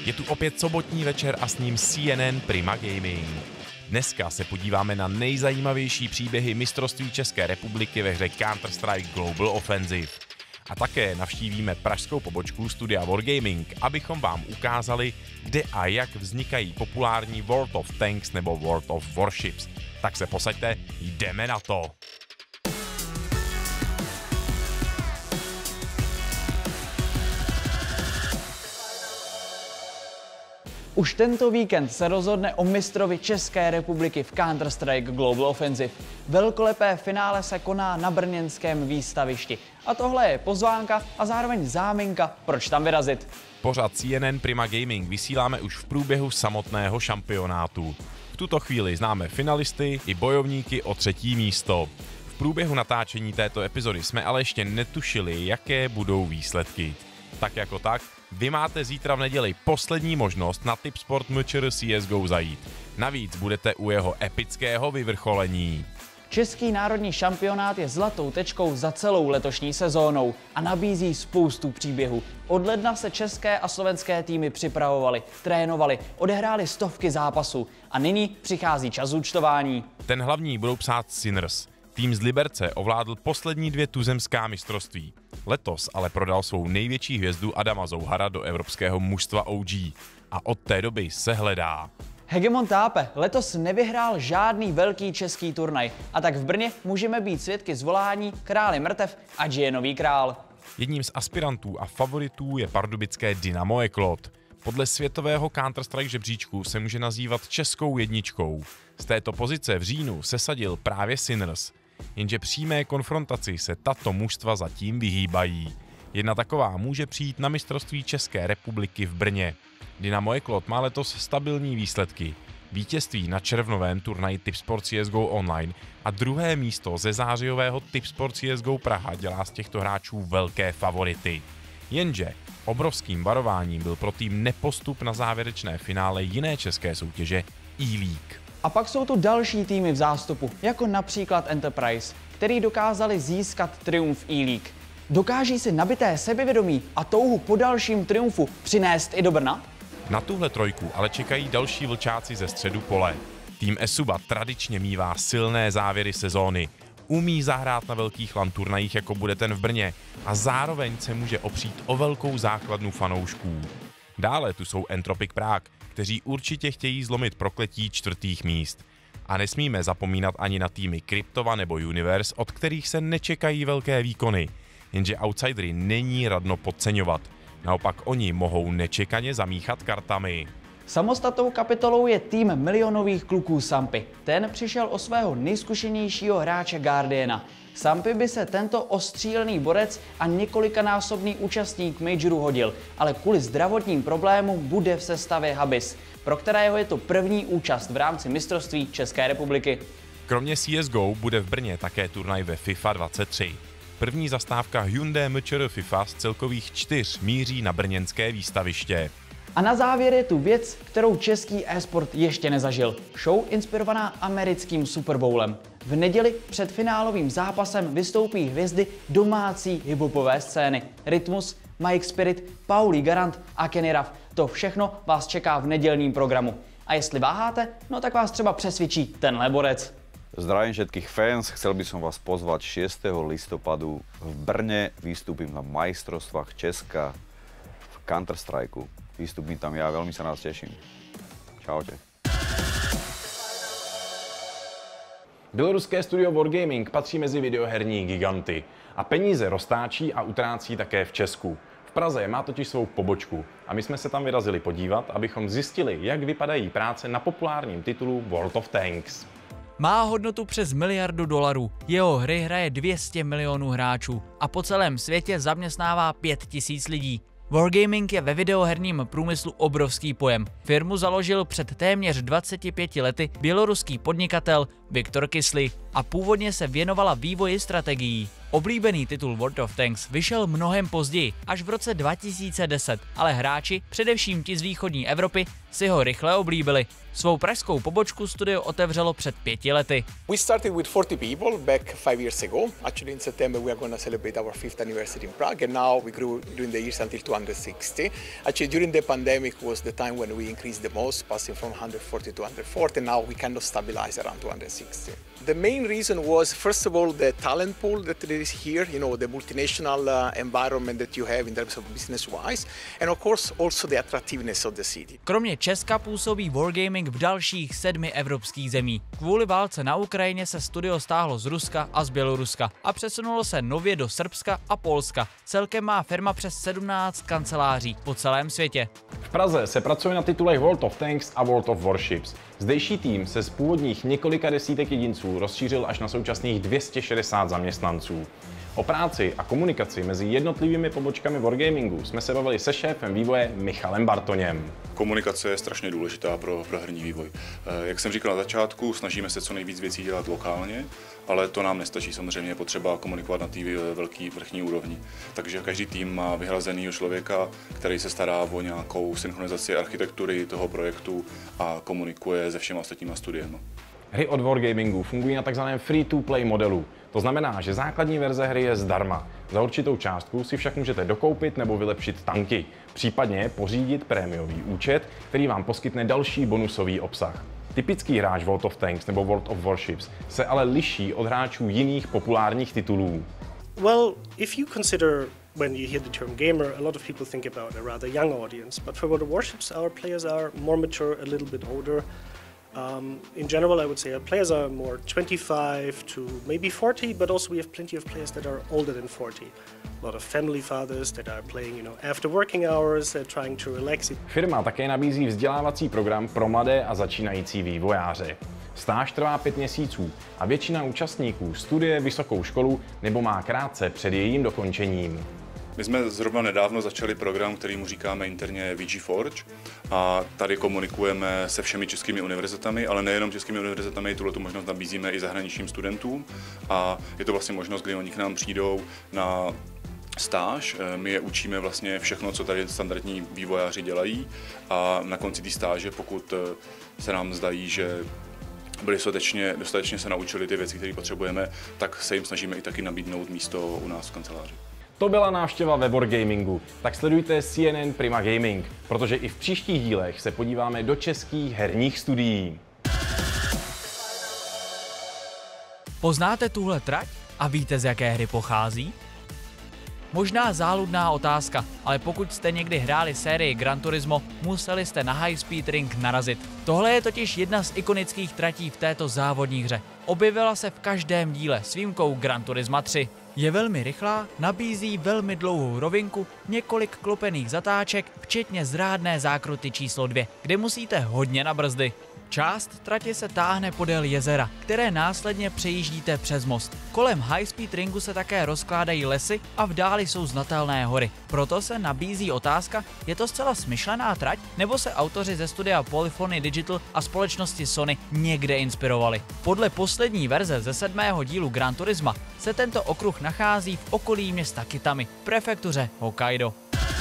Je tu opět sobotní večer a s ním CNN Prima Gaming. Dneska se podíváme na nejzajímavější příběhy mistrovství České republiky ve hře Counter-Strike Global Offensive. A také navštívíme pražskou pobočku studia Wargaming, abychom vám ukázali, kde a jak vznikají populární World of Tanks nebo World of Warships. Tak se posaďte, jdeme na to! Už tento víkend se rozhodne o mistrovi České republiky v Counter-Strike Global Offensive. Velkolepé finále se koná na brněnském výstavišti. A tohle je pozvánka a zároveň záminka, proč tam vyrazit. Pořad CNN Prima Gaming vysíláme už v průběhu samotného šampionátu. V tuto chvíli známe finalisty i bojovníky o 3. místo. V průběhu natáčení této epizody jsme ale ještě netušili, jaké budou výsledky. Tak jako tak, vy máte zítra v neděli poslední možnost na Tipsport MČR CSGO zajít. Navíc budete u jeho epického vyvrcholení. Český národní šampionát je zlatou tečkou za celou letošní sezónou a nabízí spoustu příběhů. Od ledna se české a slovenské týmy připravovaly, trénovaly, odehrály stovky zápasů a nyní přichází čas účtování. Ten hlavní budou psát Sinners. Tým z Liberce ovládl poslední 2 tuzemská mistrovství. Letos ale prodal svou největší hvězdu Adama Zouhara do evropského mužstva OG. A od té doby se hledá. Hegemon tápe, letos nevyhrál žádný velký český turnaj a tak v Brně můžeme být svědky zvolání Králi mrtev a je nový král. Jedním z aspirantů a favoritů je pardubické Dynamo Eklot. Podle světového Counter-Strike žebříčku se může nazývat českou jedničkou. Z této pozice v říjnu sesadil právě Sinners. Jenže přímé konfrontaci se tato mužstva zatím vyhýbají. Jedna taková může přijít na mistrovství České republiky v Brně. Dynamo Eklot má letos stabilní výsledky. Vítězství na červnovém turnaji Tipsport CSGO Online a 2. místo ze zářijového Tipsport CSGO Praha dělá z těchto hráčů velké favority. Jenže obrovským varováním byl pro tým nepostup na závěrečné finále jiné české soutěže E-League. A pak jsou tu další týmy v zástupu, jako například Enterprise, který dokázali získat triumf E-League. Dokáží si nabité sebevědomí a touhu po dalším triumfu přinést i do Brna? Na tuhle trojku ale čekají další vlčáci ze středu pole. Tým Esuba tradičně mívá silné závěry sezóny. Umí zahrát na velkých LAN turnajích, jako bude ten v Brně, a zároveň se může opřít o velkou základnu fanoušků. Dále tu jsou Entropic Prague, kteří určitě chtějí zlomit prokletí 4. míst. A nesmíme zapomínat ani na týmy Kryptova nebo Universe, od kterých se nečekají velké výkony. Jenže outsidery není radno podceňovat. Naopak oni mohou nečekaně zamíchat kartami. Samostatnou kapitolou je tým milionových kluků Sampy. Ten přišel o svého nejzkušenějšího hráče Guardiana. Sampy by se tento ostřílený borec a několikanásobný účastník Majoru hodil, ale kvůli zdravotním problémům bude v sestavě Habis, pro kterého je to první účast v rámci mistrovství České republiky. Kromě CSGO bude v Brně také turnaj ve FIFA 23. První zastávka Hyundai MČR FIFA z celkových 4 míří na brněnské výstaviště. A na závěr je tu věc, kterou český e-sport ještě nezažil. Show inspirovaná americkým Super Bowlem. V neděli před finálovým zápasem vystoupí hvězdy domácí hiphopové scény. Rytmus, Mike Spirit, Pauli Garant a Kenny Ruff. To všechno vás čeká v nedělním programu. A jestli váháte, no tak vás třeba přesvědčí tenhle borec. Zdravím všetkých fans, chcel by som vás pozvať 6. listopadu v Brne, vystúpim na majstrovstvách Česka v Counter-Strike. Vystúpim tam ja, veľmi sa na vás teším. Čaute. Běloruské studio Wargaming patří mezi videoherní giganty a peníze roztáčí a utrácí také v Česku. V Praze má totiž svou pobočku a my jsme se tam vyrazili podívat, abychom zjistili, jak vypadají práce na populárním titulu World of Tanks. Má hodnotu přes $1 miliardu, jeho hry hraje 200 milionů hráčů a po celém světě zaměstnává 5000 lidí. Wargaming je ve videoherním průmyslu obrovský pojem. Firmu založil před téměř 25 lety běloruský podnikatel Viktor Kyslý. a původně se věnovala vývoji strategií. Oblíbený titul World of Tanks vyšel mnohem později, až v roce 2010, ale hráči, především ti z východní Evropy, si ho rychle oblíbili. Svou pražskou pobočku studio otevřelo před 5 lety. We started with 40 people back 5 years ago. Actually in September we are going to celebrate our 5th anniversary in Prague, and now we grew during the years until 260. Actually during the pandemic was the time when we increased the most, passing from 140 to 140, and now we kind of stabilize around 260. The main reason was, first of all, the talent pool that is here, you know, the multinational environment that you have in terms of business-wise, and of course also the attractiveness of the city. Kromě Česka působí Wargaming v dalších 7 evropských zemí. Kvůli válce na Ukrajině se studio stáhlo z Ruska a z Běloruska a přesunulo se nově do Srbska a Polska. Celkem má firma přes 17 kanceláří po celém světě. V Praze se pracuje na titulech World of Tanks a World of Warships. Zdejší tým se z původních několika desítek jedinců rozšířil až na současných 260 zaměstnanců. O práci a komunikaci mezi jednotlivými pobočkami Wargamingu jsme se bavili se šéfem vývoje Michalem Bartoněm. Komunikace je strašně důležitá pro herní vývoj. Jak jsem říkal na začátku, snažíme se co nejvíc věcí dělat lokálně, ale to nám nestačí, samozřejmě je potřeba komunikovat na té velké vrchní úrovni. Takže každý tým má vyhrazenýho člověka, který se stará o nějakou synchronizaci architektury toho projektu a komunikuje se všemi ostatníma studiemi. Hry od Wargamingu fungují na takzvaném free-to-play modelu. To znamená, že základní verze hry je zdarma. Za určitou částku si však můžete dokoupit nebo vylepšit tanky, případně pořídit prémiový účet, který vám poskytne další bonusový obsah. Typický hráč World of Tanks nebo World of Warships se ale liší od hráčů jiných populárních titulů. Well, if you consider when you hear the term gamer, a lot of people think about a rather young audience, but for World of Warships our players are more mature, a little bit older. In general, I would say our players are more 25 to maybe 40, but also we have plenty of players that are older than 40. A lot of family fathers that are playing, you know, after working hours, trying to relax. Firma také nabízí vzdělávací program pro mladé a začínající vývojáře. Stáž trvá 5 měsíců a většina účastníků studuje vysokou školu nebo má krátce před jejím dokončením. My jsme zrovna nedávno začali program, kterýmu říkáme interně VG Forge, a tady komunikujeme se všemi českými univerzitami, ale nejenom českými univerzitami, tuhletu možnost nabízíme i zahraničním studentům a je to vlastně možnost, kdy oni k nám přijdou na stáž, my je učíme vlastně všechno, co tady standardní vývojáři dělají a na konci té stáže, pokud se nám zdají, že byli dostatečně se naučili ty věci, které potřebujeme, tak se jim snažíme i taky nabídnout místo u nás v kanceláři. To byla návštěva ve Wargamingu, tak sledujte CNN Prima Gaming, protože i v příštích dílech se podíváme do českých herních studií. Poznáte tuhle trať a víte, z jaké hry pochází? Možná záludná otázka, ale pokud jste někdy hráli sérii Gran Turismo, museli jste na High Speed Ring narazit. Tohle je totiž jedna z ikonických tratí v této závodní hře. Objevila se v každém díle s výjimkou Gran Turisma 3. Je velmi rychlá, nabízí velmi dlouhou rovinku, několik klopených zatáček, včetně zrádné zákruty číslo 2, kde musíte hodně na brzdy. Část tratě se táhne podél jezera, které následně přejíždíte přes most. Kolem High Speed Ringu se také rozkládají lesy a v dáli jsou znatelné hory. Proto se nabízí otázka, je to zcela smyšlená trať, nebo se autoři ze studia Polyphony Digital a společnosti Sony někde inspirovali. Podle poslední verze ze 7. dílu Gran Turisma se tento okruh nachází v okolí města Kitami, prefektuře Hokkaido.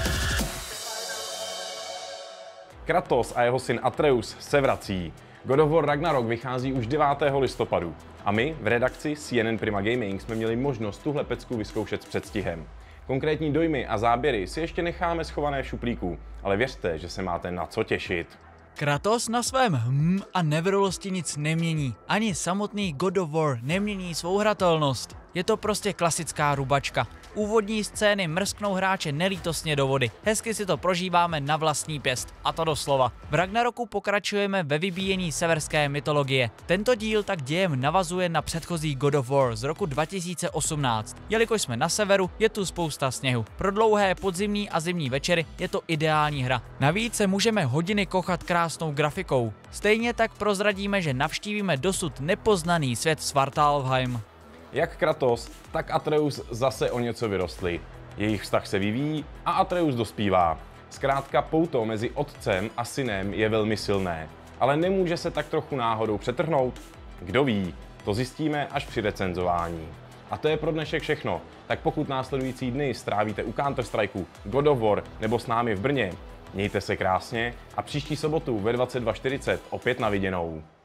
Kratos a jeho syn Atreus se vrací. God of War Ragnarok vychází už 9. listopadu. A my v redakci CNN Prima Gaming jsme měli možnost tuhle pecku vyzkoušet s předstihem. Konkrétní dojmy a záběry si ještě necháme schované v šuplíku, ale věřte, že se máte na co těšit. Kratos na svém a nevrolosti nic nemění. Ani samotný God of War nemění svou hratelnost. Je to prostě klasická rubačka. Úvodní scény mrsknou hráče nelítostně do vody. Hezky si to prožíváme na vlastní pěst. A to doslova. V Ragnaroku pokračujeme ve vybíjení severské mytologie. Tento díl tak dějem navazuje na předchozí God of War z roku 2018. Jelikož jsme na severu, je tu spousta sněhu. Pro dlouhé podzimní a zimní večery je to ideální hra. Navíc se můžeme hodiny kochat krásnou grafikou. Stejně tak prozradíme, že navštívíme dosud nepoznaný svět Svartalfheim. Jak Kratos, tak Atreus zase o něco vyrostli. Jejich vztah se vyvíjí a Atreus dospívá. Zkrátka pouto mezi otcem a synem je velmi silné. Ale nemůže se tak trochu náhodou přetrhnout? Kdo ví? To zjistíme až při recenzování. A to je pro dnešek všechno. Tak pokud následující dny strávíte u Counter-Strikeu, God of War nebo s námi v Brně, mějte se krásně a příští sobotu ve 22:40 opět na viděnou.